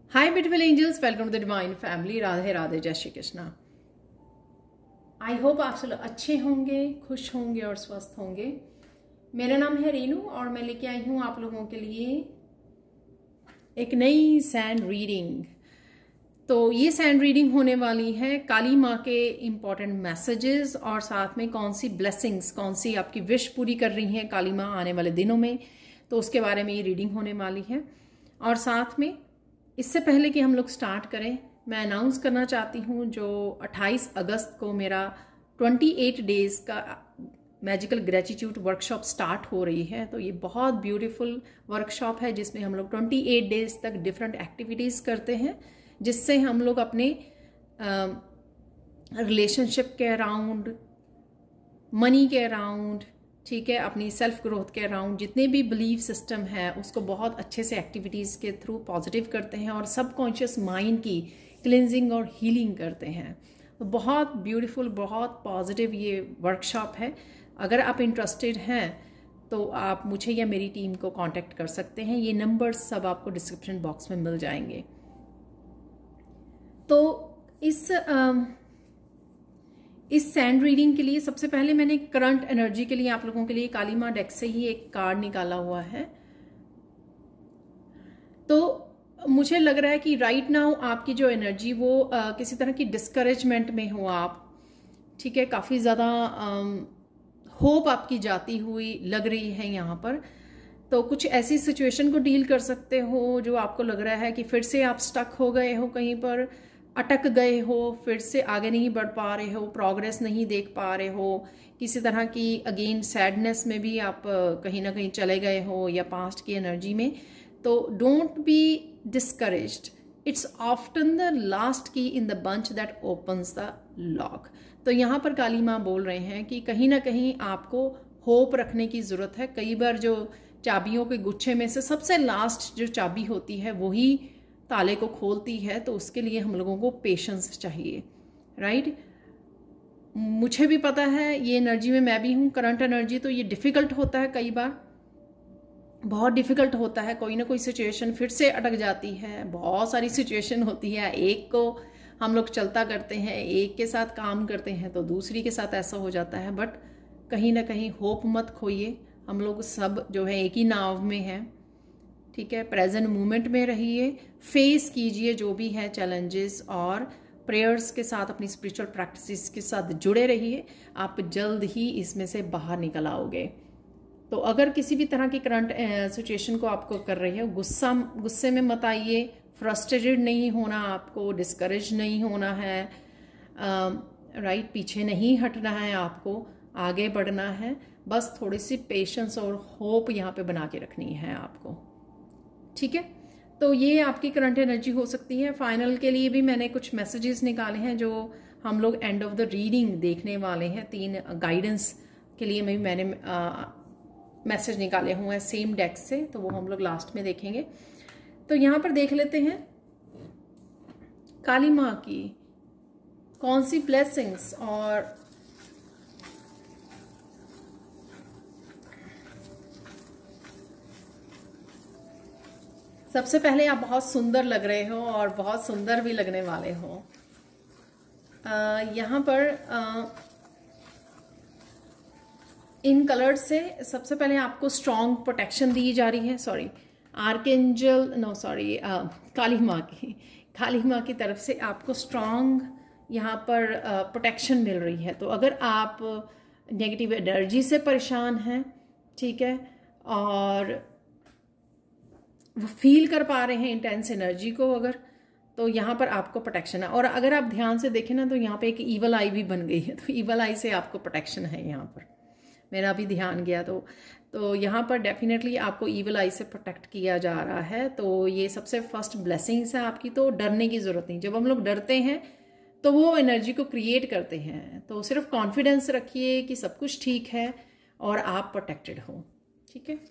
Hi beautiful angels, welcome to the divine family. Radhe Radhe, जय Shri Krishna. I hope आप सब अच्छे होंगे, खुश होंगे और स्वस्थ होंगे। मेरा नाम है रीनू और मैं लेके आई हूँ आप लोगों के लिए एक नई सैंड रीडिंग। तो ये सैंड रीडिंग होने वाली है काली माँ के इम्पॉर्टेंट मैसेजेस और साथ में कौन सी ब्लेसिंग्स, कौन सी आपकी विश पूरी कर रही हैं काली माँ आने वाले दिनों में, तो उसके बारे में ये रीडिंग होने वाली है। और साथ में इससे पहले कि हम लोग स्टार्ट करें, मैं अनाउंस करना चाहती हूँ जो 28 अगस्त को मेरा 28 डेज़ का मैजिकल ग्रेटिट्यूड वर्कशॉप स्टार्ट हो रही है। तो ये बहुत ब्यूटीफुल वर्कशॉप है जिसमें हम लोग 28 डेज़ तक डिफरेंट एक्टिविटीज़ करते हैं, जिससे हम लोग अपने रिलेशनशिप के अराउंड, मनी के अराउंड, ठीक है, अपनी सेल्फ ग्रोथ के अराउंड जितने भी बिलीफ सिस्टम है उसको बहुत अच्छे से एक्टिविटीज़ के थ्रू पॉजिटिव करते हैं और सबकॉन्शियस माइंड की क्लिनजिंग और हीलिंग करते हैं। तो बहुत ब्यूटीफुल, बहुत पॉजिटिव ये वर्कशॉप है। अगर आप इंटरेस्टेड हैं तो आप मुझे या मेरी टीम को कांटेक्ट कर सकते हैं। ये नंबर्स सब आपको डिस्क्रिप्शन बॉक्स में मिल जाएंगे। तो इस सैंड रीडिंग के लिए सबसे पहले मैंने करंट एनर्जी के लिए आप लोगों के लिए काली माँ डेक से ही एक कार्ड निकाला हुआ है। तो मुझे लग रहा है कि राइट नाउ आपकी जो एनर्जी वो किसी तरह की डिस्करेजमेंट में हो आप, ठीक है, काफ़ी ज़्यादा होप आपकी जाती हुई लग रही है यहाँ पर। तो कुछ ऐसी सिचुएशन को डील कर सकते हो जो आपको लग रहा है कि फिर से आप स्टक हो गए हो, कहीं पर अटक गए हो, फिर से आगे नहीं बढ़ पा रहे हो, प्रोग्रेस नहीं देख पा रहे हो, किसी तरह की अगेन सैडनेस में भी आप कहीं ना कहीं चले गए हो या पास्ट की एनर्जी में। तो don't be discouraged, it's often the last key in the bunch that opens the lock. तो यहाँ पर काली माँ बोल रहे हैं कि कहीं ना कहीं आपको होप रखने की ज़रूरत है। कई बार जो चाबियों के गुच्छे में से सबसे लास्ट जो चाबी होती है वही ताले को खोलती है, तो उसके लिए हम लोगों को पेशेंस चाहिए, राइट। मुझे भी पता है, ये एनर्जी में मैं भी हूँ, करंट एनर्जी। तो ये डिफ़िकल्ट होता है, कई बार बहुत डिफ़िकल्ट होता है। कोई ना कोई सिचुएशन फिर से अटक जाती है, बहुत सारी सिचुएशन होती है। एक को हम लोग चलता करते हैं, एक के साथ काम करते हैं तो दूसरी के साथ ऐसा हो जाता है। बट कहीं ना कहीं होप मत खोइए, हम लोग सब जो है एक ही नाव में हैं, ठीक है। प्रेजेंट मोमेंट में रहिए, फेस कीजिए जो भी है चैलेंजेस, और प्रेयर्स के साथ, अपनी स्पिरिचुअल प्रैक्टिसेस के साथ जुड़े रहिए। आप जल्द ही इसमें से बाहर निकल आओगे। तो अगर किसी भी तरह की करंट सिचुएशन को आपको कर रही है, गुस्से में मत आइए, फ्रस्ट्रेटेड नहीं होना आपको, डिस्करेज नहीं होना है, राइट, पीछे नहीं हटना है, आपको आगे बढ़ना है। बस थोड़ी सी पेशेंस और होप यहाँ पे बना के रखनी है आपको, ठीक है। तो ये आपकी करंट एनर्जी हो सकती है। फाइनल के लिए भी मैंने कुछ मैसेजेस निकाले हैं जो हम लोग एंड ऑफ द रीडिंग देखने वाले हैं। 3 गाइडेंस के लिए मैंने मैसेज निकाले हुए हैं सेम डेक से, तो वो हम लोग लास्ट में देखेंगे। तो यहाँ पर देख लेते हैं काली माँ की कौन सी ब्लेसिंग्स। और सबसे पहले आप बहुत सुंदर लग रहे हो और बहुत सुंदर भी लगने वाले हो। यहाँ पर इन कलर्स से सबसे पहले आपको स्ट्रॉन्ग प्रोटेक्शन दी जा रही है। Sorry, archangel, no sorry, Kali माँ की तरफ से आपको स्ट्रॉन्ग यहाँ पर प्रोटेक्शन मिल रही है। तो अगर आप नेगेटिव एनर्जी से परेशान हैं, ठीक है, और वो फील कर पा रहे हैं इंटेंस एनर्जी को, अगर, तो यहाँ पर आपको प्रोटेक्शन है। और अगर आप ध्यान से देखें ना तो यहाँ पे एक ईवल आई भी बन गई है, तो ईवल आई से आपको प्रोटेक्शन है। यहाँ पर मेरा भी ध्यान गया, तो यहाँ पर डेफिनेटली आपको ईवल आई से प्रोटेक्ट किया जा रहा है। तो ये सबसे फर्स्ट ब्लेसिंग्स है आपकी। तो डरने की ज़रूरत नहीं। जब हम लोग डरते हैं तो वो एनर्जी को क्रिएट करते हैं। तो सिर्फ कॉन्फिडेंस रखिए कि सब कुछ ठीक है और आप प्रोटेक्टेड हो, ठीक है।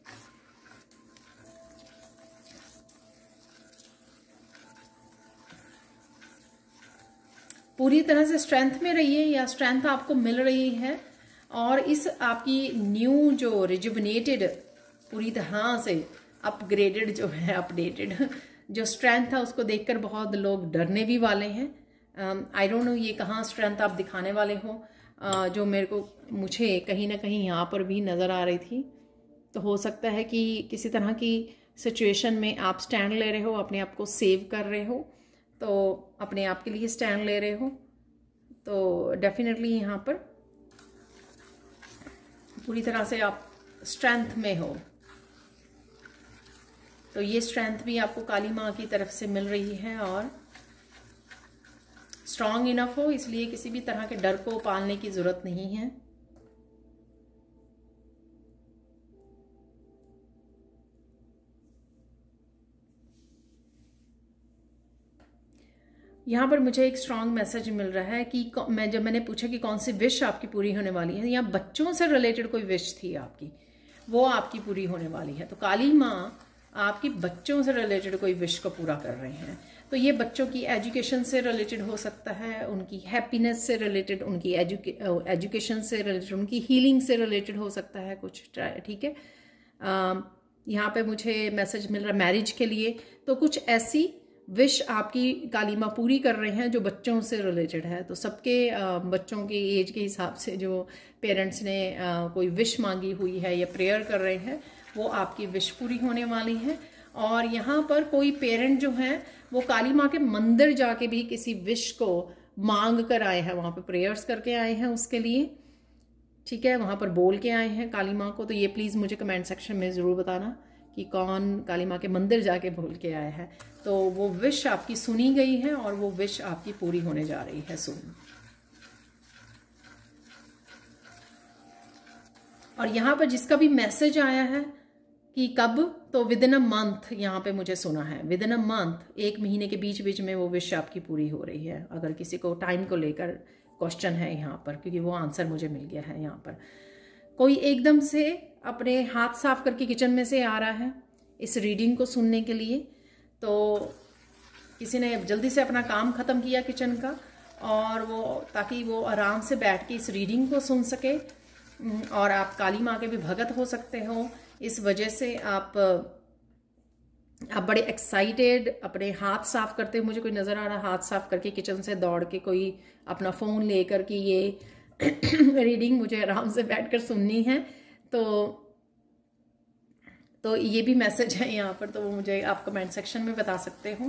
पूरी तरह से स्ट्रेंथ में रहिए, या स्ट्रेंथ आपको मिल रही है। और इस आपकी न्यू जो रिजुविनेटेड, पूरी तरह से अपग्रेडेड जो है, अपडेटेड जो स्ट्रेंथ है उसको देखकर बहुत लोग डरने भी वाले हैं। आई डोंट नो ये कहाँ स्ट्रेंथ आप दिखाने वाले हो, जो मुझे कहीं ना कहीं यहाँ पर भी नज़र आ रही थी। तो हो सकता है कि किसी तरह की सिचुएशन में आप स्टैंड ले रहे हो, अपने आप को सेव कर रहे हो, तो अपने आप के लिए स्टैंड ले रहे हो, तो डेफिनेटली यहाँ पर पूरी तरह से आप स्ट्रेंथ में हो। तो ये स्ट्रेंथ भी आपको काली माँ की तरफ से मिल रही है और स्ट्रांग इनफ हो, इसलिए किसी भी तरह के डर को पालने की जरूरत नहीं है। यहाँ पर मुझे एक स्ट्रांग मैसेज मिल रहा है कि जब मैंने पूछा कि कौन सी विश आपकी पूरी होने वाली है, यहाँ बच्चों से रिलेटेड कोई विश थी आपकी, वो आपकी पूरी होने वाली है। तो काली माँ आपकी बच्चों से रिलेटेड कोई विश को पूरा कर रहे हैं। तो ये बच्चों की एजुकेशन से रिलेटेड हो सकता है, उनकी हैप्पीनेस से रिलेटेड, उनकी एजुकेशन से रिलेटेड, उनकी हीलिंग से रिलेटेड हो सकता है कुछ, ठीक है। यहाँ पे मुझे मैसेज मिल रहा है मैरिज के लिए, तो कुछ ऐसी विश आपकी काली माँ पूरी कर रहे हैं जो बच्चों से रिलेटेड है। तो सबके बच्चों की एज के हिसाब से जो पेरेंट्स ने कोई विश मांगी हुई है या प्रेयर कर रहे हैं, वो आपकी विश पूरी होने वाली है। और यहाँ पर कोई पेरेंट जो है वो काली माँ के मंदिर जाके भी किसी विश को मांग कर आए हैं, वहाँ पे प्रेयर्स करके आए हैं उसके लिए, ठीक है, वहाँ पर बोल के आए हैं काली माँ को। तो ये प्लीज़ मुझे कमेंट सेक्शन में ज़रूर बताना कि कौन काली माँ के मंदिर जाके बोल के आया है। तो वो विश आपकी सुनी गई है और वो विश आपकी पूरी होने जा रही है सुन। और यहाँ पर जिसका भी मैसेज आया है कि कब, तो विद इन अ मंथ यहाँ पे मुझे सुना है, विद इन अ मंथ, 1 महीने के बीच बीच में वो विश आपकी पूरी हो रही है। अगर किसी को टाइम को लेकर क्वेश्चन है यहाँ पर, क्योंकि वो आंसर मुझे मिल गया है। यहाँ पर कोई एकदम से अपने हाथ साफ करके किचन में से आ रहा है इस रीडिंग को सुनने के लिए। तो किसी ने जल्दी से अपना काम ख़त्म किया किचन का, और वो ताकि वो आराम से बैठ के इस रीडिंग को सुन सके। और आप काली माँ के भी भगत हो सकते हो, इस वजह से आप बड़े एक्साइटेड अपने हाथ साफ करते हुए मुझे कोई नज़र आ रहा, हाथ साफ करके किचन से दौड़ के कोई अपना फ़ोन लेकर कि ये रीडिंग मुझे आराम से बैठकर सुननी है। तो ये भी मैसेज है यहाँ पर, तो वो मुझे आप कमेंट सेक्शन में बता सकते हो।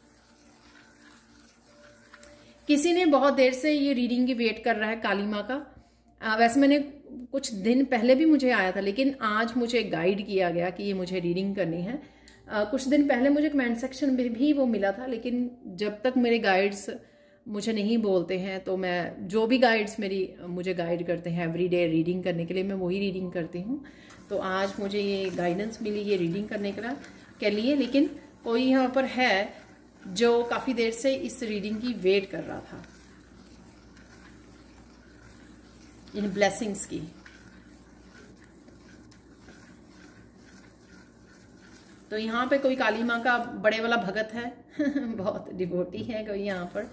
किसी ने बहुत देर से ये रीडिंग की वेट कर रहा है काली माँ का। वैसे मैंने कुछ दिन पहले भी मुझे आया था, लेकिन आज मुझे गाइड किया गया कि ये मुझे रीडिंग करनी है। कुछ दिन पहले मुझे कमेंट सेक्शन में भी वो मिला था, लेकिन जब तक मेरे गाइड्स मुझे नहीं बोलते हैं, तो मैं जो भी गाइड्स मुझे गाइड करते हैं एवरीडे रीडिंग करने के लिए, मैं वही रीडिंग करती हूँ। तो आज मुझे ये गाइडेंस मिली ये रीडिंग करने के लिए, लेकिन कोई यहाँ पर है जो काफ़ी देर से इस रीडिंग की वेट कर रहा था, इन ब्लेसिंग्स की। तो यहाँ पे कोई काली माँ का बड़े वाला भगत है बहुत डिवोटी है कोई यहाँ पर।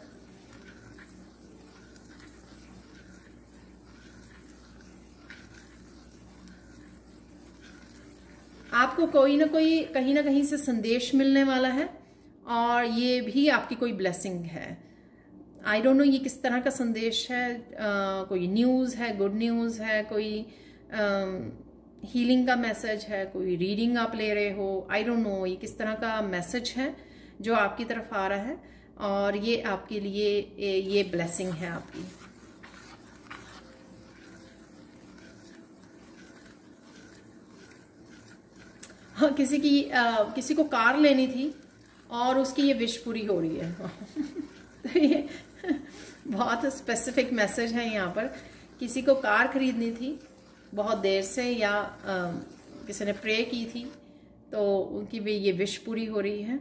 आपको कोई ना कोई कहीं ना कहीं से संदेश मिलने वाला है, और ये भी आपकी कोई ब्लेसिंग है। आई डोंट नो ये किस तरह का संदेश है, कोई न्यूज़ है, गुड न्यूज़ है, कोई हीलिंग का मैसेज है, कोई रीडिंग आप ले रहे हो, आई डोंट नो ये किस तरह का मैसेज है जो आपकी तरफ आ रहा है, और ये आपके लिए ये ब्लेसिंग है आपकी। हाँ, किसी को कार लेनी थी और उसकी ये विश पूरी हो रही है तो ये बहुत स्पेसिफिक मैसेज है यहाँ पर। किसी को कार खरीदनी थी बहुत देर से, या किसी ने प्रे की थी, तो उनकी भी ये विश पूरी हो रही है।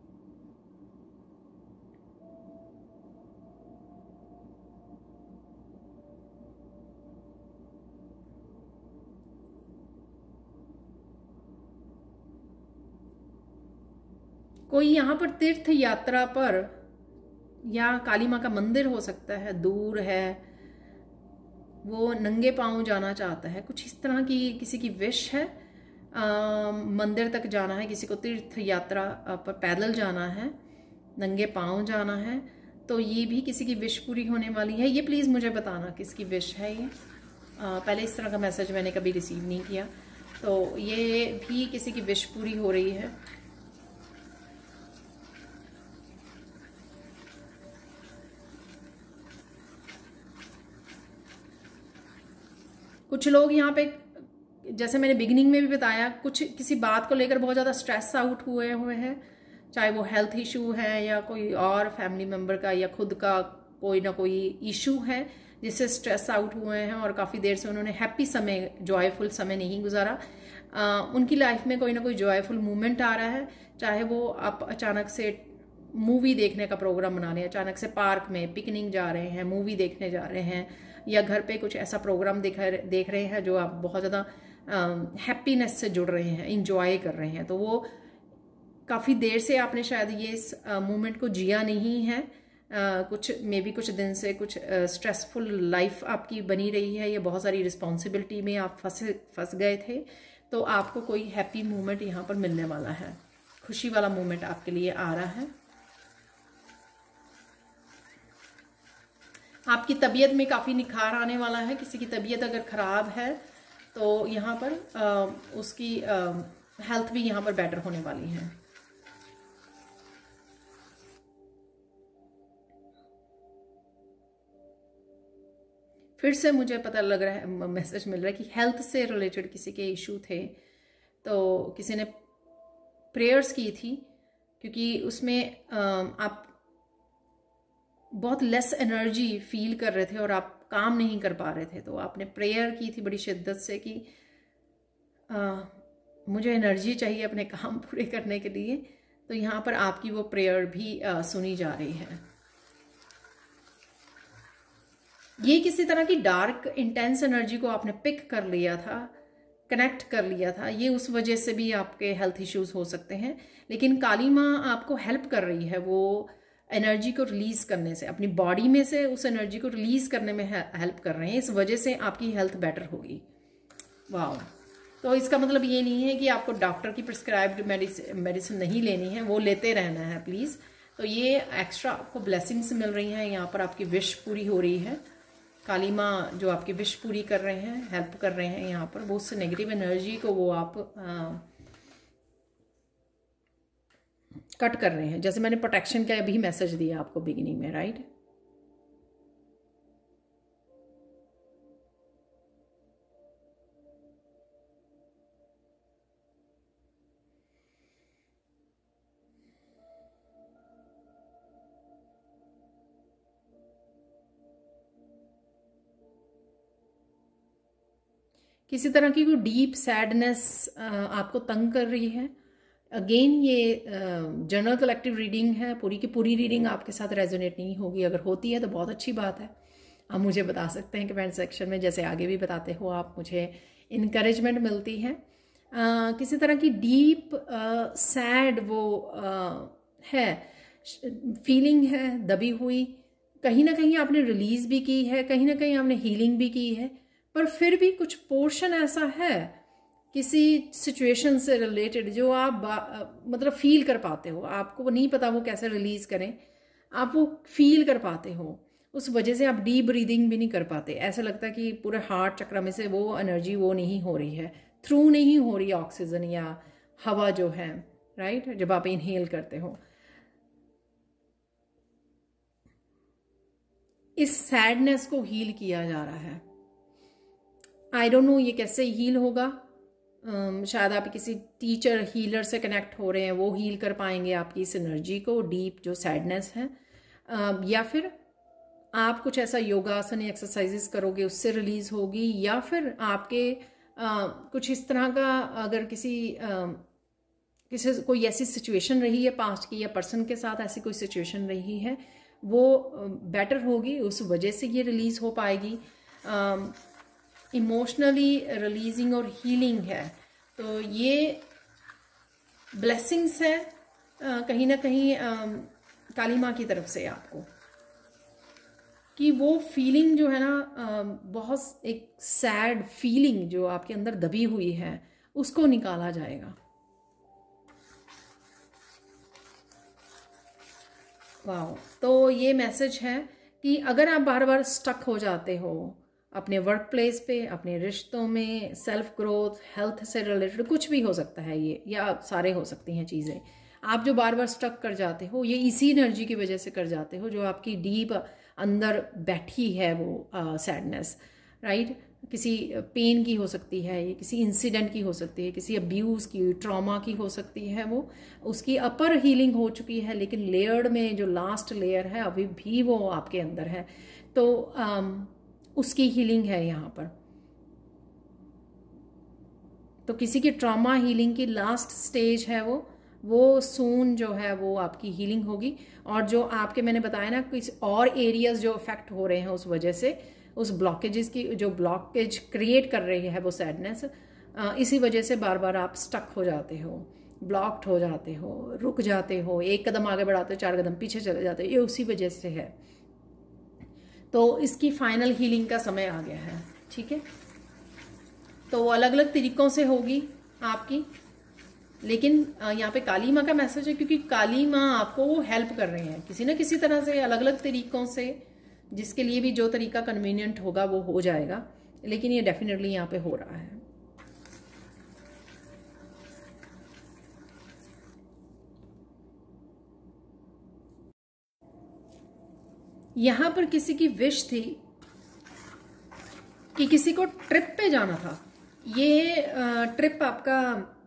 कोई यहाँ पर तीर्थ यात्रा पर, या काली माँ का मंदिर हो सकता है, दूर है, वो नंगे पांव जाना चाहता है, कुछ इस तरह की किसी की विश है। मंदिर तक जाना है, किसी को तीर्थ यात्रा पर पैदल जाना है, नंगे पाँव जाना है, तो ये भी किसी की विश पूरी होने वाली है। ये प्लीज़ मुझे बताना किसकी विश है ये। पहले इस तरह का मैसेज मैंने कभी रिसीव नहीं किया, तो ये भी किसी की विश पूरी हो रही है। कुछ लोग यहाँ पे, जैसे मैंने बिगिनिंग में भी बताया, कुछ किसी बात को लेकर बहुत ज़्यादा स्ट्रेस आउट हुए हैं, चाहे वो हेल्थ इशू है या कोई और फैमिली मेम्बर का या खुद का कोई ना कोई इशू है जिससे स्ट्रेस आउट हुए हैं और काफ़ी देर से उन्होंने हैप्पी समय, जॉयफुल समय नहीं गुजारा। उनकी लाइफ में कोई ना कोई जॉयफुल मोमेंट आ रहा है, चाहे वो आप अचानक से मूवी देखने का प्रोग्राम बना रहे हैं, अचानक से पार्क में पिकनिक जा रहे हैं, मूवी देखने जा रहे हैं, या घर पे कुछ ऐसा प्रोग्राम देख रहे हैं जो आप बहुत ज़्यादा हैप्पीनेस से जुड़ रहे हैं, इंजॉय कर रहे हैं। तो वो काफ़ी देर से आपने शायद ये इस मोमेंट को जिया नहीं है, कुछ मे बी कुछ दिन से कुछ स्ट्रेसफुल लाइफ आपकी बनी रही है, या बहुत सारी रिस्पॉन्सिबिलिटी में आप फंस गए थे। तो आपको कोई हैप्पी मोमेंट यहाँ पर मिलने वाला है, खुशी वाला मोमेंट आपके लिए आ रहा है। आपकी तबीयत में काफ़ी निखार आने वाला है। किसी की तबीयत अगर ख़राब है तो यहाँ पर उसकी हेल्थ भी यहाँ पर बेटर होने वाली है। फिर से मुझे पता लग रहा है, मैसेज मिल रहा है कि हेल्थ से रिलेटेड किसी के इशू थे, तो किसी ने प्रेयर्स की थी, क्योंकि उसमें आप बहुत लेस एनर्जी फील कर रहे थे और आप काम नहीं कर पा रहे थे, तो आपने प्रेयर की थी बड़ी शिद्दत से कि मुझे एनर्जी चाहिए अपने काम पूरे करने के लिए। तो यहाँ पर आपकी वो प्रेयर भी सुनी जा रही है। ये किसी तरह की डार्क इंटेंस एनर्जी को आपने पिक कर लिया था, कनेक्ट कर लिया था, ये उस वजह से भी आपके हेल्थ इश्यूज हो सकते हैं। लेकिन काली माँ आपको हेल्प कर रही है वो एनर्जी को रिलीज करने से, अपनी बॉडी में से उस एनर्जी को रिलीज करने में हेल्प कर रहे हैं। इस वजह से आपकी हेल्थ बेटर होगी। वाह! तो इसका मतलब ये नहीं है कि आपको डॉक्टर की प्रिस्क्राइब्ड मेडिसिन नहीं लेनी है, वो लेते रहना है प्लीज़। तो ये एक्स्ट्रा आपको ब्लेसिंग्स मिल रही हैं, यहाँ पर आपकी विश पूरी हो रही है। काली माँ जो आपकी विश पूरी कर रहे हैं, हेल्प कर रहे हैं यहाँ पर, वो उससे नेगेटिव एनर्जी को वो आप कट कर रहे हैं। जैसे मैंने प्रोटेक्शन का भी मैसेज दिया आपको बिगिनिंग में, राइट? किसी तरह की कोई डीप सैडनेस आपको तंग कर रही है। अगेन ये जनरल कलेक्टिव रीडिंग है, पूरी की पूरी रीडिंग आपके साथ रेजोनेट नहीं होगी। अगर होती है तो बहुत अच्छी बात है, आप मुझे बता सकते हैं कमेंट सेक्शन में, जैसे आगे भी बताते हो आप, मुझे इनकरेजमेंट मिलती है। किसी तरह की डीप सैड वो है, फीलिंग है दबी हुई। कहीं ना कहीं आपने रिलीज भी की है, कहीं ना कहीं आपने हीलिंग भी की है, पर फिर भी कुछ पोर्शन ऐसा है किसी सिचुएशन से रिलेटेड जो आप मतलब फील कर पाते हो। आपको नहीं पता वो कैसे रिलीज करें, आप वो फील कर पाते हो। उस वजह से आप डीप ब्रीदिंग भी नहीं कर पाते। ऐसा लगता है कि पूरे हार्ट चक्र में से वो एनर्जी वो नहीं हो रही है, थ्रू नहीं हो रही ऑक्सीजन या हवा जो है, राइट? जब आप इनहेल करते हो, इस सैडनेस को हील किया जा रहा है। आई डोंट नो ये कैसे हील होगा। शायद आप किसी टीचर हीलर से कनेक्ट हो रहे हैं, वो हील कर पाएंगे आपकी इस एनर्जी को, डीप जो सैडनेस है। या फिर आप कुछ ऐसा योगासन एक्सरसाइजेस करोगे, उससे रिलीज होगी। या फिर आपके कुछ इस तरह का, अगर किसी कोई ऐसी सिचुएशन रही है पास्ट की, या पर्सन के साथ ऐसी कोई सिचुएशन रही है, वो बेटर होगी, उस वजह से ये रिलीज हो पाएगी। इमोशनली रिलीजिंग और हीलिंग है। तो ये ब्लेसिंग्स है कहीं ना कहीं काली माँ की तरफ से आपको, कि वो फीलिंग जो है ना, बहुत एक सैड फीलिंग जो आपके अंदर दबी हुई है, उसको निकाला जाएगा। वाह, तो ये मैसेज है कि अगर आप बार बार स्टक हो जाते हो अपने वर्क प्लेस पे, अपने रिश्तों में, सेल्फ ग्रोथ, हेल्थ से रिलेटेड कुछ भी हो सकता है ये, या सारे हो सकती हैं चीज़ें, आप जो बार बार स्टक कर जाते हो ये इसी एनर्जी की वजह से कर जाते हो जो आपकी डीप अंदर बैठी है वो सैडनेस, राइट। किसी पेन की हो सकती है, ये किसी इंसिडेंट की हो सकती है, किसी अब्यूज़ की, ट्रॉमा की हो सकती है, वो उसकी अपर हीलिंग हो चुकी है, लेकिन लेयर्ड में जो लास्ट लेयर है अभी भी वो आपके अंदर है, तो उसकी हीलिंग है यहाँ पर। तो किसी की ट्रॉमा हीलिंग की लास्ट स्टेज है वो सून जो है वो आपकी हीलिंग होगी। और जो आपके मैंने बताया ना कुछ और एरियाज जो अफेक्ट हो रहे हैं उस वजह से, उस ब्लॉकेजेस की जो ब्लॉकेज क्रिएट कर रही है वो सैडनेस, इसी वजह से बार बार आप स्टक हो जाते हो, ब्लॉक्ड हो जाते हो, रुक जाते हो, एक कदम आगे बढ़ाते हो 4 कदम पीछे चले जाते हो, ये उसी वजह से है। तो इसकी फाइनल हीलिंग का समय आ गया है, ठीक है। तो वो अलग अलग तरीकों से होगी आपकी, लेकिन यहाँ पे काली माँ का मैसेज है क्योंकि काली माँ आपको वो हेल्प कर रहे हैं किसी न किसी तरह से, अलग अलग तरीकों से, जिसके लिए भी जो तरीका कन्वीनियंट होगा वो हो जाएगा, लेकिन ये डेफिनेटली यहाँ पे हो रहा है। यहाँ पर किसी की विश थी कि किसी को ट्रिप पे जाना था। ये ट्रिप आपका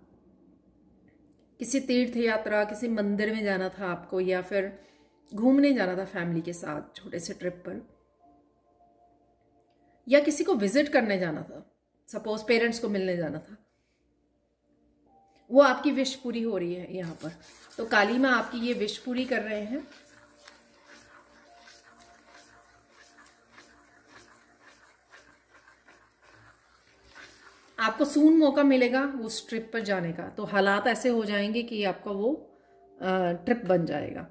किसी तीर्थ यात्रा, किसी मंदिर में जाना था आपको, या फिर घूमने जाना था फैमिली के साथ छोटे से ट्रिप पर, या किसी को विजिट करने जाना था, सपोज पेरेंट्स को मिलने जाना था। वो आपकी विश पूरी हो रही है यहाँ पर। तो काली माँ आपकी ये विश पूरी कर रहे हैं। आपको सून मौका मिलेगा उस ट्रिप पर जाने का, तो हालात ऐसे हो जाएंगे कि आपका वो ट्रिप बन जाएगा।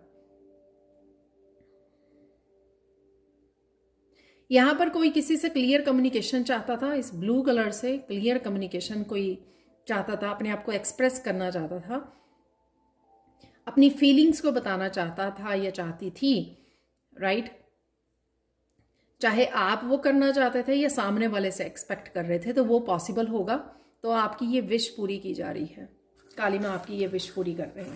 यहाँ पर कोई किसी से क्लियर कम्युनिकेशन चाहता था, इस ब्लू कलर से क्लियर कम्युनिकेशन कोई चाहता था, अपने आप को एक्सप्रेस करना चाहता था, अपनी फीलिंग्स को बताना चाहता था या चाहती थी, राइट। चाहे आप वो करना चाहते थे या सामने वाले से एक्सपेक्ट कर रहे थे, तो वो पॉसिबल होगा। तो आपकी ये विश पूरी की जा रही है, काली माँ आपकी ये विश पूरी कर रहे हैं।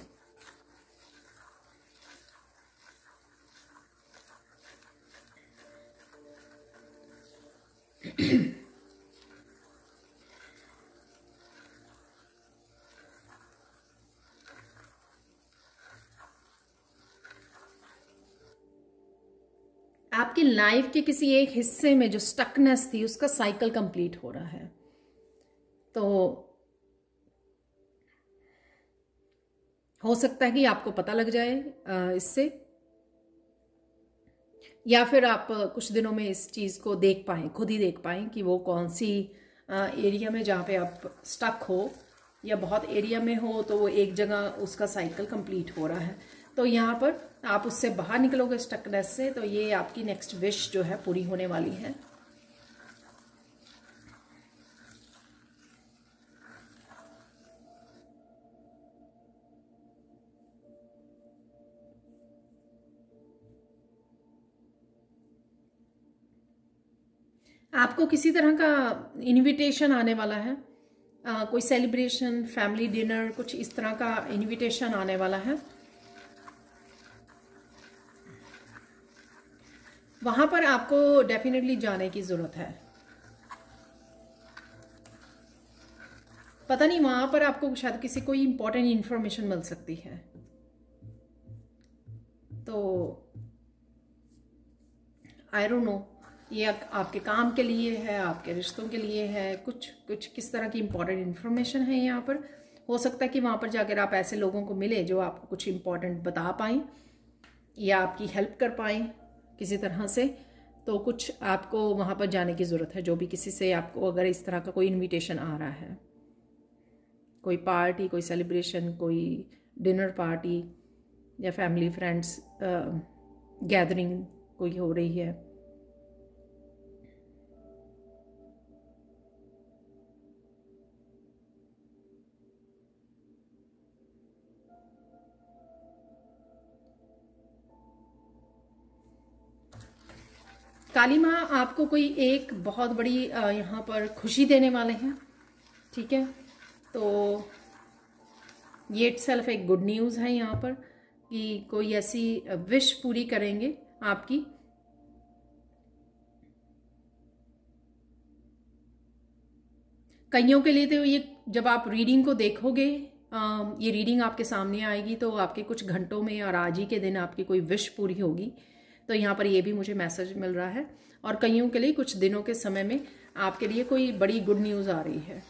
आपकी लाइफ के किसी एक हिस्से में जो स्टकनेस थी उसका साइकिल कंप्लीट हो रहा है। तो हो सकता है कि आपको पता लग जाए इससे, या फिर आप कुछ दिनों में इस चीज़ को देख पाएँ, खुद ही देख पाएँ कि वो कौन सी एरिया में जहाँ पे आप स्टक हो, या बहुत एरिया में हो तो वो एक जगह उसका साइकिल कंप्लीट हो रहा है। तो यहाँ पर आप उससे बाहर निकलोगे स्टकनेस से, तो ये आपकी नेक्स्ट विश जो है पूरी होने वाली है। आपको किसी तरह का इनविटेशन आने वाला है, कोई सेलिब्रेशन, फैमिली डिनर, कुछ इस तरह का इनविटेशन आने वाला है। वहां पर आपको डेफिनेटली जाने की जरूरत है। पता नहीं, वहां पर आपको शायद किसी कोई इंपॉर्टेंट इंफॉर्मेशन मिल सकती है। तो आई डोंट नो, ये आपके काम के लिए है, आपके रिश्तों के लिए है, कुछ किस तरह की इंपॉर्टेंट इन्फॉर्मेशन है यहाँ पर। हो सकता है कि वहाँ पर जाकर आप ऐसे लोगों को मिले जो आपको कुछ इंपॉर्टेंट बता पाएँ या आपकी हेल्प कर पाएँ किसी तरह से। तो कुछ आपको वहाँ पर जाने की ज़रूरत है, जो भी किसी से आपको अगर इस तरह का कोई इन्विटेशन आ रहा है, कोई पार्टी, कोई सेलिब्रेशन, कोई डिनर पार्टी, या फैमिली फ्रेंड्स गैदरिंग कोई हो रही है। काली माँ आपको कोई एक बहुत बड़ी यहाँ पर खुशी देने वाले हैं, ठीक है। तो ये इटसेल्फ एक गुड न्यूज़ है यहाँ पर कि कोई ऐसी विश पूरी करेंगे आपकी। कईयों के लिए तो ये जब आप रीडिंग को देखोगे, ये रीडिंग आपके सामने आएगी तो आपके कुछ घंटों में और आज ही के दिन आपकी कोई विश पूरी होगी। तो यहाँ पर ये भी मुझे मैसेज मिल रहा है। और कईयों के लिए कुछ दिनों के समय में आपके लिए कोई बड़ी गुड न्यूज़ आ रही है।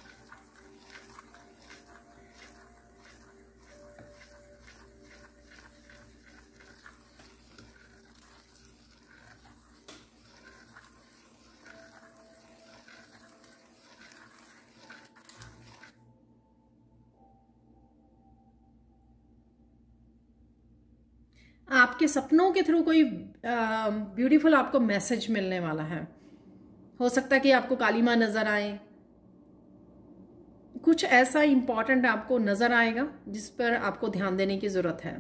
आपके सपनों के थ्रू कोई ब्यूटीफुल आपको मैसेज मिलने वाला है। हो सकता है कि आपको काली माँ नजर आए, कुछ ऐसा इंपॉर्टेंट आपको नजर आएगा जिस पर आपको ध्यान देने की जरूरत है।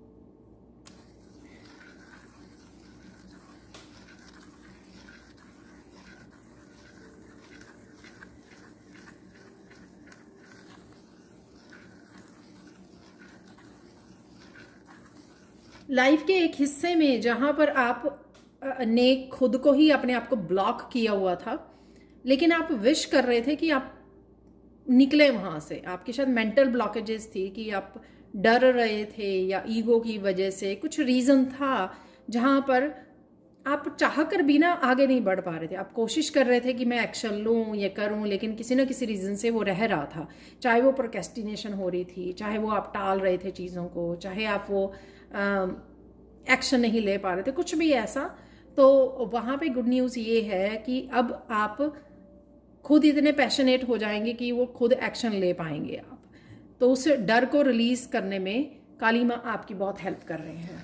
लाइफ के एक हिस्से में जहां पर आप ने खुद को ही अपने आप को ब्लॉक किया हुआ था, लेकिन आप विश कर रहे थे कि आप निकले वहां से। आपकी शायद मेंटल ब्लॉकेजेस थी कि आप डर रहे थे या ईगो की वजह से कुछ रीजन था जहां पर आप चाह कर भी ना आगे नहीं बढ़ पा रहे थे। आप कोशिश कर रहे थे कि मैं एक्शन लूं, ये करूं, लेकिन किसी ना किसी रीजन से वो रह रहा था। चाहे वो प्रोक्रेस्टिनेशन हो रही थी, चाहे वो आप टाल रहे थे चीज़ों को, चाहे आप वो एक्शन नहीं ले पा रहे थे, कुछ भी ऐसा। तो वहाँ पे गुड न्यूज़ ये है कि अब आप खुद इतने पैशनेट हो जाएंगे कि वो खुद एक्शन ले पाएंगे आप। तो उस डर को रिलीज करने में काली माँ आपकी बहुत हेल्प कर रहे हैं।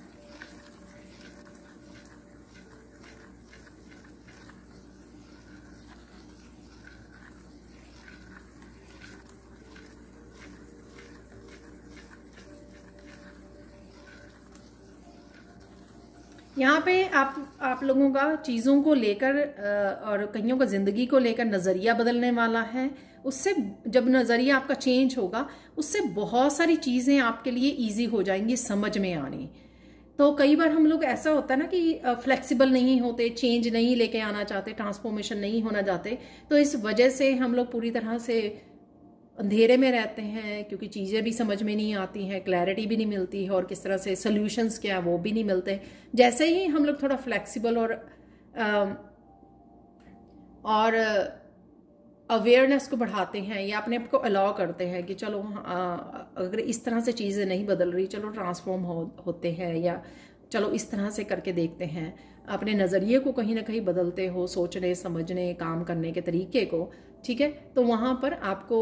यहाँ पे आप लोगों का चीज़ों को लेकर और कईयों का ज़िंदगी को लेकर नज़रिया बदलने वाला है। उससे जब नज़रिया आपका चेंज होगा, उससे बहुत सारी चीज़ें आपके लिए इजी हो जाएंगी समझ में आनी। तो कई बार हम लोग ऐसा होता है ना कि फ्लेक्सिबल नहीं होते, चेंज नहीं लेके आना चाहते, ट्रांसफॉर्मेशन नहीं होना चाहते। तो इस वजह से हम लोग पूरी तरह से अंधेरे में रहते हैं, क्योंकि चीज़ें भी समझ में नहीं आती हैं, क्लैरिटी भी नहीं मिलती है और किस तरह से सॉल्यूशंस क्या है वो भी नहीं मिलते। जैसे ही हम लोग थोड़ा फ्लेक्सिबल और अवेयरनेस को बढ़ाते हैं या अपने आप को अलाउ करते हैं कि चलो अगर इस तरह से चीज़ें नहीं बदल रही, चलो ट्रांसफॉर्म होते हैं, या चलो इस तरह से करके देखते हैं, अपने नज़रिए को कहीं ना कहीं बदलते हो, सोचने समझने काम करने के तरीके को, ठीक है। तो वहाँ पर आपको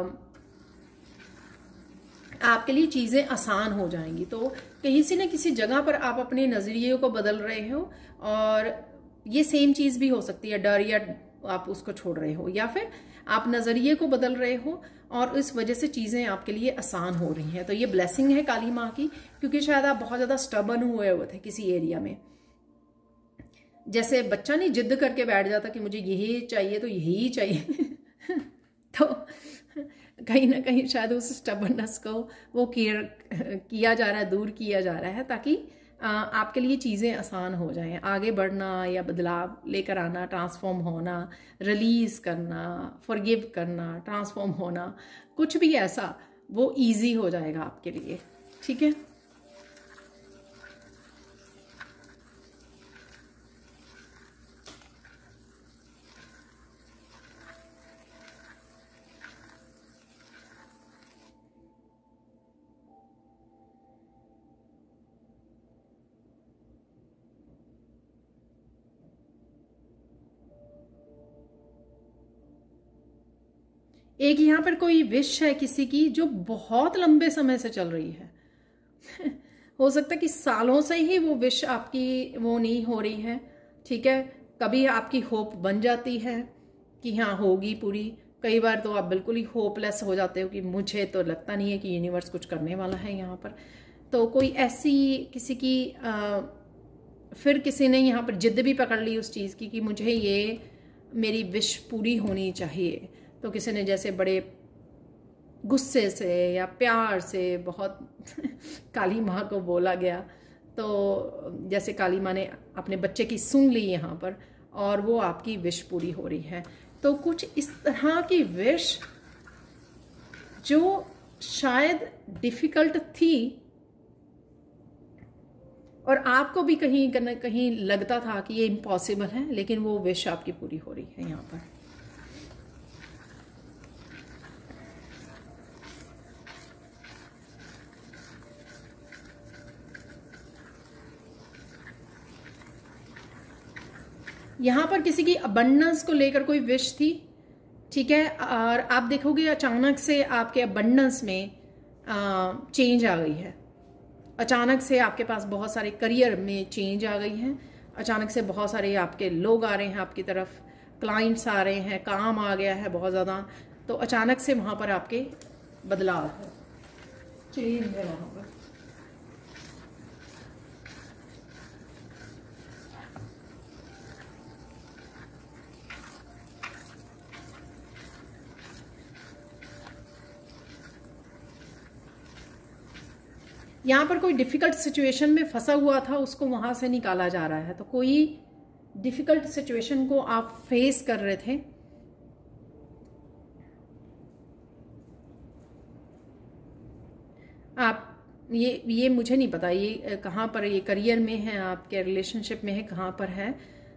आपके लिए चीज़ें आसान हो जाएंगी। तो किसी न किसी जगह पर आप अपने नज़रिए को बदल रहे हो, और ये सेम चीज़ भी हो सकती है, डर या आप उसको छोड़ रहे हो, या फिर आप नज़रिए को बदल रहे हो और इस वजह से चीज़ें आपके लिए आसान हो रही हैं। तो ये ब्लेसिंग है काली माँ की, क्योंकि शायद आप बहुत ज़्यादा स्टबर्न हुए थे किसी एरिया में। जैसे बच्चा नहीं जिद करके बैठ जाता कि मुझे यही चाहिए तो यही चाहिए तो कहीं ना कहीं शायद उस स्टबर्ननेस को वो किया जा रहा है, दूर किया जा रहा है, ताकि आपके लिए चीज़ें आसान हो जाएं। आगे बढ़ना या बदलाव लेकर आना, ट्रांसफॉर्म होना, रिलीज़ करना, फॉरगिव करना, ट्रांसफॉर्म होना, कुछ भी ऐसा वो इजी हो जाएगा आपके लिए, ठीक है। एक यहाँ पर कोई विश है किसी की जो बहुत लंबे समय से चल रही है हो सकता है कि सालों से ही वो विश आपकी वो नहीं हो रही है, ठीक है। कभी आपकी होप बन जाती है कि हाँ होगी पूरी, कई बार तो आप बिल्कुल ही होपलेस हो जाते हो कि मुझे तो लगता नहीं है कि यूनिवर्स कुछ करने वाला है यहाँ पर। तो कोई ऐसी किसी की फिर किसी ने यहाँ पर जिद भी पकड़ ली उस चीज़ की कि मुझे ये मेरी विश पूरी होनी चाहिए। तो किसी ने जैसे बड़े गुस्से से या प्यार से बहुत काली माँ को बोला गया, तो जैसे काली माँ ने अपने बच्चे की सुन ली यहाँ पर और वो आपकी विश पूरी हो रही है। तो कुछ इस तरह की विश जो शायद डिफ़िकल्ट थी और आपको भी कहीं न कहीं लगता था कि ये इम्पॉसिबल है, लेकिन वो विश आपकी पूरी हो रही है यहाँ पर। यहाँ पर किसी की अबंडेंस को लेकर कोई विश थी, ठीक है, और आप देखोगे अचानक से आपके अबंडेंस में चेंज आ गई है। अचानक से आपके पास बहुत सारे करियर में चेंज आ गई है। अचानक से बहुत सारे आपके लोग आ रहे हैं आपकी तरफ, क्लाइंट्स आ रहे हैं, काम आ गया है बहुत ज़्यादा। तो अचानक से वहाँ पर आपके बदलाव है, चेंज है वहाँ पर। यहाँ पर कोई डिफ़िकल्ट सिचुएशन में फंसा हुआ था, उसको वहाँ से निकाला जा रहा है। तो कोई डिफ़िकल्ट सिचुएशन को आप फेस कर रहे थे, आप ये मुझे नहीं पता ये कहाँ पर, ये करियर में है, आपके रिलेशनशिप में है, कहाँ पर है,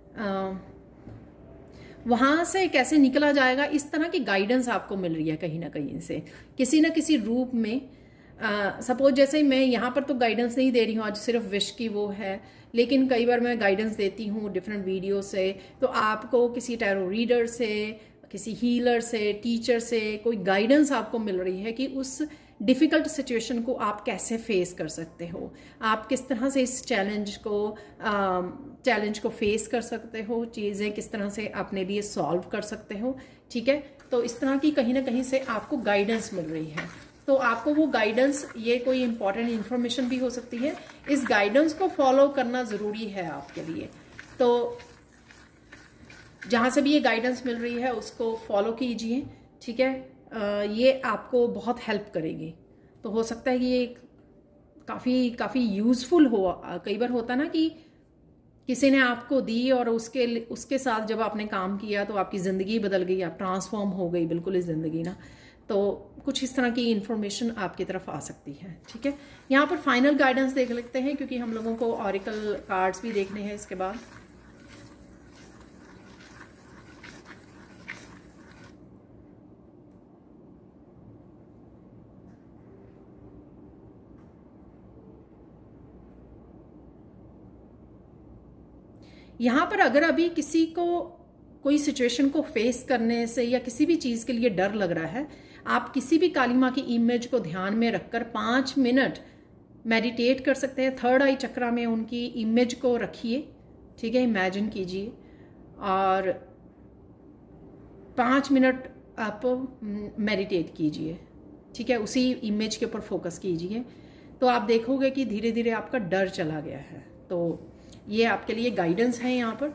वहाँ से कैसे निकला जाएगा, इस तरह की गाइडेंस आपको मिल रही है कहीं ना कहीं से, किसी न किसी रूप में। सपोज जैसे मैं यहाँ पर तो गाइडेंस नहीं दे रही हूँ, आज सिर्फ विश की वो है, लेकिन कई बार मैं गाइडेंस देती हूँ डिफरेंट वीडियो से। तो आपको किसी टैरो रीडर से, किसी हीलर से, टीचर से कोई गाइडेंस आपको मिल रही है कि उस डिफ़िकल्ट सिचुएशन को आप कैसे फेस कर सकते हो, आप किस तरह से इस चैलेंज को फेस कर सकते हो, चीज़ें किस तरह से अपने लिए सॉल्व कर सकते हो, ठीक है। तो इस तरह की कहीं ना कहीं से आपको गाइडेंस मिल रही है। तो आपको वो गाइडेंस, ये कोई इंपॉर्टेंट इन्फॉर्मेशन भी हो सकती है, इस गाइडेंस को फॉलो करना ज़रूरी है आपके लिए। तो जहाँ से भी ये गाइडेंस मिल रही है उसको फॉलो कीजिए, ठीक है। ये आपको बहुत हेल्प करेगी। तो हो सकता है कि ये काफ़ी यूज़फुल हो। कई बार होता ना कि किसी ने आपको दी और उसके साथ जब आपने काम किया तो आपकी ज़िंदगी बदल गई, आप ट्रांसफॉर्म हो गई बिल्कुल इस ज़िंदगी ना। तो कुछ इस तरह की इन्फॉर्मेशन आपकी तरफ आ सकती है, ठीक है। यहाँ पर फाइनल गाइडेंस देख लेते हैं, क्योंकि हम लोगों को ऑरिकल कार्ड्स भी देखने हैं इसके बाद। यहाँ पर अगर अभी किसी को कोई सिचुएशन को फेस करने से या किसी भी चीज़ के लिए डर लग रहा है, आप किसी भी काली माँ की इमेज को ध्यान में रखकर 5 मिनट मेडिटेट कर सकते हैं। थर्ड आई चक्रा में उनकी इमेज को रखिए, ठीक है, इमेजिन कीजिए और 5 मिनट आप मेडिटेट कीजिए, ठीक है, उसी इमेज के ऊपर फोकस कीजिए। तो आप देखोगे कि धीरे धीरे आपका डर चला गया है। तो ये आपके लिए गाइडेंस है यहाँ पर।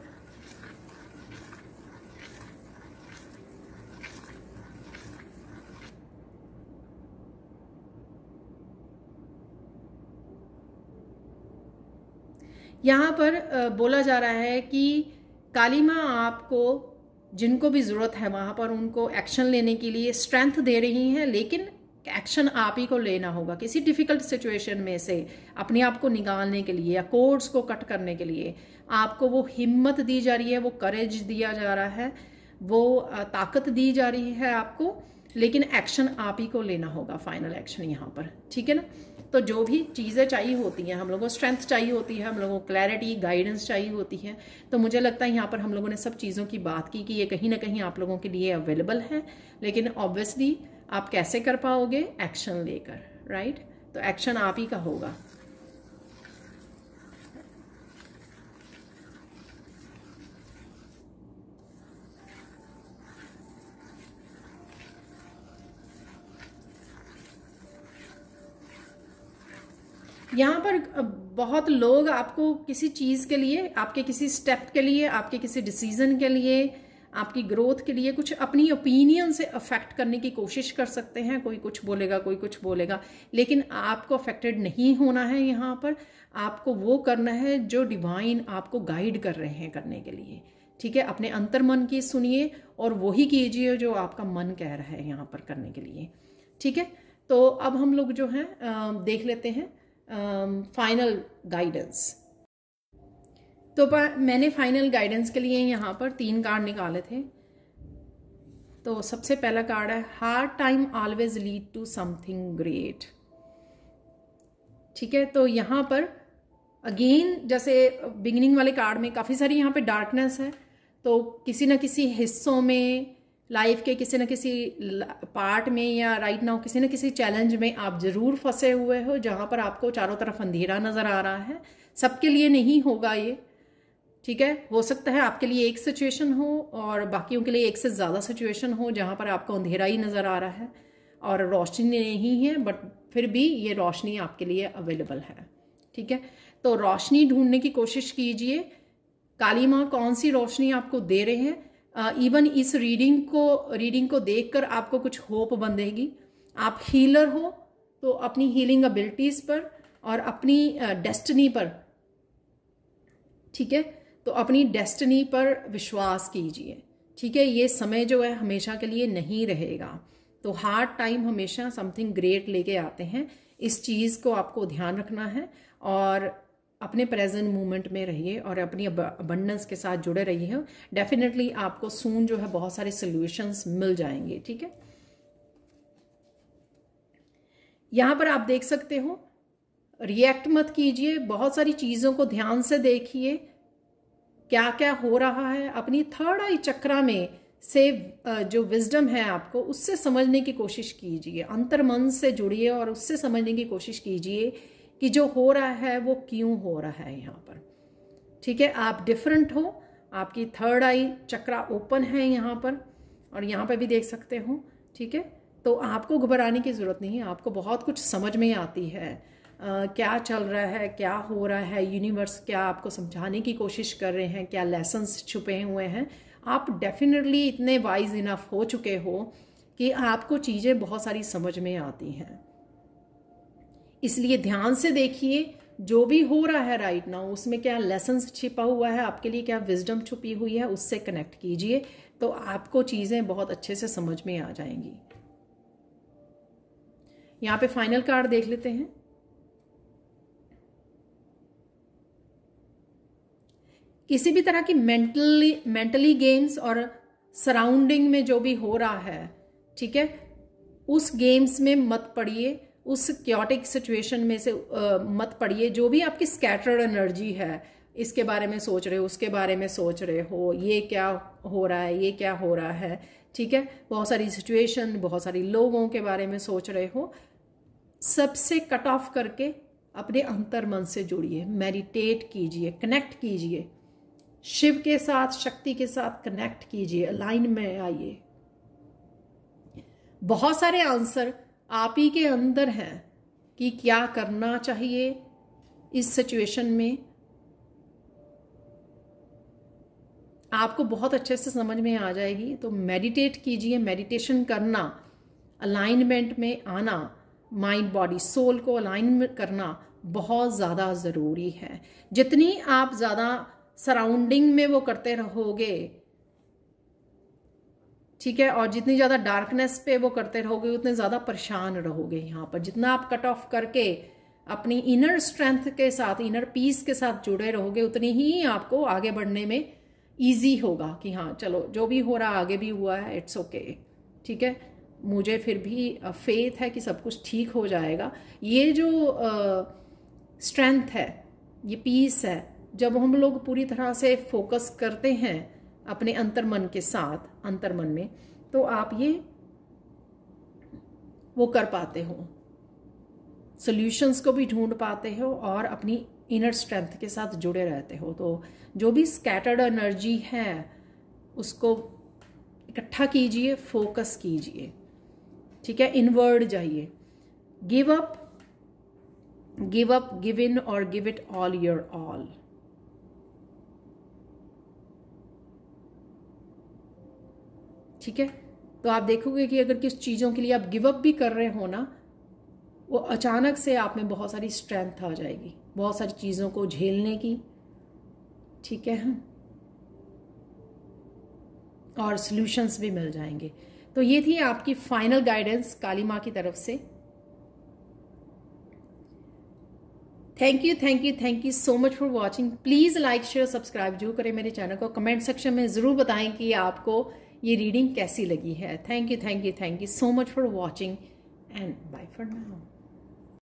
यहाँ पर बोला जा रहा है कि काली माँ आपको, जिनको भी ज़रूरत है वहाँ पर, उनको एक्शन लेने के लिए स्ट्रेंथ दे रही हैं, लेकिन एक्शन आप ही को लेना होगा। किसी डिफ़िकल्ट सिचुएशन में से अपने आप को निकालने के लिए या कोर्स को कट करने के लिए आपको वो हिम्मत दी जा रही है, वो करेज दिया जा रहा है, वो ताकत दी जा रही है आपको, लेकिन एक्शन आप ही को लेना होगा, फाइनल एक्शन यहाँ पर, ठीक है ना। तो जो भी चीज़ें चाहिए होती हैं, हम लोगों को स्ट्रेंथ चाहिए होती है, हम लोगों को क्लैरिटी, गाइडेंस चाहिए होती है। तो मुझे लगता है यहाँ पर हम लोगों ने सब चीज़ों की बात की कि ये कहीं ना कहीं आप लोगों के लिए अवेलेबल है, लेकिन ऑब्वियसली आप कैसे कर पाओगे, एक्शन लेकर, राइट। तो एक्शन आप ही का होगा। यहाँ पर बहुत लोग आपको किसी चीज़ के लिए, आपके किसी स्टेप के लिए, आपके किसी डिसीजन के लिए, आपकी ग्रोथ के लिए कुछ अपनी ओपिनियन से अफेक्ट करने की कोशिश कर सकते हैं। कोई कुछ बोलेगा, कोई कुछ बोलेगा, लेकिन आपको अफेक्टेड नहीं होना है। यहाँ पर आपको वो करना है जो डिवाइन आपको गाइड कर रहे हैं करने के लिए। ठीक है, अपने अंतर्मन की सुनिए और वही कीजिए जो आपका मन कह रहा है यहाँ पर करने के लिए। ठीक है, तो अब हम लोग जो है देख लेते हैं फाइनल गाइडेंस। तो मैंने फाइनल गाइडेंस के लिए यहाँ पर 3 कार्ड निकाले थे। तो सबसे पहला कार्ड है hard time always lead to something great. ठीक है, तो यहाँ पर अगेन जैसे बिगिनिंग वाले कार्ड में काफ़ी सारी यहाँ पे डार्कनेस है, तो किसी न किसी हिस्सों में लाइफ के किसी न किसी पार्ट में या राइट नाउ किसी न किसी चैलेंज में आप ज़रूर फंसे हुए हो, जहाँ पर आपको चारों तरफ अंधेरा नज़र आ रहा है। सबके लिए नहीं होगा ये। ठीक है, हो सकता है आपके लिए एक सिचुएशन हो और बाकियों के लिए एक से ज़्यादा सिचुएशन हो जहाँ पर आपको अंधेरा ही नज़र आ रहा है और रोशनी नहीं है, बट फिर भी ये रोशनी आपके लिए अवेलेबल है। ठीक है, तो रोशनी ढूंढने की कोशिश कीजिए। काली माँ कौन सी रोशनी आपको दे रहे हैं। इवन इस रीडिंग को देखकर आपको कुछ होप बंधेगी। आप हीलर हो तो अपनी हीलिंग एबिलिटीज़ पर और अपनी डेस्टिनी पर, ठीक है, तो अपनी डेस्टिनी पर विश्वास कीजिए। ठीक है, ये समय जो है हमेशा के लिए नहीं रहेगा। तो हार्ड टाइम हमेशा समथिंग ग्रेट लेके आते हैं। इस चीज़ को आपको ध्यान रखना है और अपने प्रेजेंट मोमेंट में रहिए और अपनी अबंडेंस के साथ जुड़े रहिए। डेफिनेटली आपको सून जो है बहुत सारे सॉल्यूशंस मिल जाएंगे। ठीक है, यहाँ पर आप देख सकते हो, रिएक्ट मत कीजिए, बहुत सारी चीज़ों को ध्यान से देखिए क्या क्या हो रहा है। अपनी थर्ड आई चक्रा में से जो विजडम है आपको, उससे समझने की कोशिश कीजिए। अंतर्मन से जुड़िए और उससे समझने की कोशिश कीजिए कि जो हो रहा है वो क्यों हो रहा है यहाँ पर। ठीक है, आप डिफरेंट हो, आपकी थर्ड आई चक्रा ओपन है यहाँ पर और यहाँ पर भी देख सकते हो। ठीक है, तो आपको घबराने की ज़रूरत नहीं है। आपको बहुत कुछ समझ में आती है क्या चल रहा है, क्या हो रहा है, यूनिवर्स क्या आपको समझाने की कोशिश कर रहे हैं, क्या लेसन्स छुपे हुए हैं। आप डेफिनेटली इतने वाइज इनफ हो चुके हो कि आपको चीज़ें बहुत सारी समझ में आती हैं। इसलिए ध्यान से देखिए जो भी हो रहा है राइट नाउ, उसमें क्या लेसन्स छिपा हुआ है आपके लिए, क्या विजडम छुपी हुई है, उससे कनेक्ट कीजिए तो आपको चीज़ें बहुत अच्छे से समझ में आ जाएंगी। यहाँ पे फाइनल कार्ड देख लेते हैं। किसी भी तरह की मेंटली गेम्स और सराउंडिंग में जो भी हो रहा है, ठीक है, उस गेम्स में मत पड़िए, उस क्योटिक सिचुएशन में से मत पड़िए। जो भी आपकी स्कैटर्ड एनर्जी है, इसके बारे में सोच रहे हो, उसके बारे में सोच रहे हो, ये क्या हो रहा है, ये क्या हो रहा है, ठीक है, बहुत सारी सिचुएशन, बहुत सारी लोगों के बारे में सोच रहे हो, सबसे कट ऑफ करके अपने अंतर्मन से जुड़िए, मेडिटेट कीजिए, कनेक्ट कीजिए शिव के साथ, शक्ति के साथ कनेक्ट कीजिए, अलाइन में आइए। बहुत सारे आंसर आप ही के अंदर हैं कि क्या करना चाहिए इस सिचुएशन में। आपको बहुत अच्छे से समझ में आ जाएगी। तो मेडिटेट कीजिए। मेडिटेशन करना, अलाइनमेंट में आना, माइंड बॉडी सोल को अलाइन करना बहुत ज़्यादा ज़रूरी है। जितनी आप ज़्यादा सराउंडिंग में वो करते रहोगे, ठीक है, और जितनी ज़्यादा डार्कनेस पे वो करते रहोगे उतने ज़्यादा परेशान रहोगे। यहाँ पर जितना आप कट ऑफ करके अपनी इनर स्ट्रेंथ के साथ, इनर पीस के साथ जुड़े रहोगे, उतनी ही आपको आगे बढ़ने में ईजी होगा कि हाँ चलो जो भी हो रहा आगे भी हुआ है, इट्स ओके, ठीक है, मुझे फिर भी फेथ है कि सब कुछ ठीक हो जाएगा। ये जो स्ट्रेंथ है, ये पीस है, जब हम लोग पूरी तरह से फोकस करते हैं अपने अंतर्मन के साथ, अंतर्मन में, तो आप ये वो कर पाते हो, सॉल्यूशंस को भी ढूंढ पाते हो और अपनी इनर स्ट्रेंथ के साथ जुड़े रहते हो। तो जो भी स्कैटर्ड एनर्जी है उसको इकट्ठा कीजिए, फोकस कीजिए, ठीक है, इनवर्ड जाइए, give up give up, give in और give it all your all. ठीक है, तो आप देखोगे कि अगर किस चीज़ों के लिए आप गिव अप भी कर रहे हो ना, वो अचानक से आप में बहुत सारी स्ट्रेंथ आ जाएगी, बहुत सारी चीज़ों को झेलने की। ठीक है, और सॉल्यूशंस भी मिल जाएंगे। तो ये थी आपकी फाइनल गाइडेंस काली माँ की तरफ से। Thank you so much for watching. Please like share subscribe जो करें मेरे चैनल को। कमेंट सेक्शन में ज़रूर बताएं कि आपको ये रीडिंग कैसी लगी है। Thank you so much for watching and bye for now.